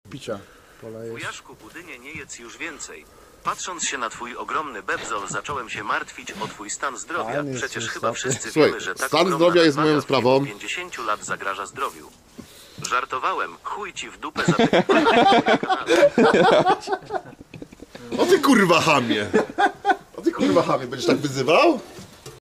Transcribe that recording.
picia. Polejesz. Wujaszku, budynie, nie jedz już więcej. Patrząc się na twój ogromny bebzol, zacząłem się martwić o twój stan zdrowia. Pan jest Przecież już chyba stopy. wszyscy Słuchaj, wiemy, że tak stan ogromna zdrowia jest nadwaga moją w wieku sprawą. 50 lat zagraża zdrowiu. Żartowałem, chuj ci w dupę za te O ty kurwa chamie! O ty kurwa chamie, będziesz tak wyzywał?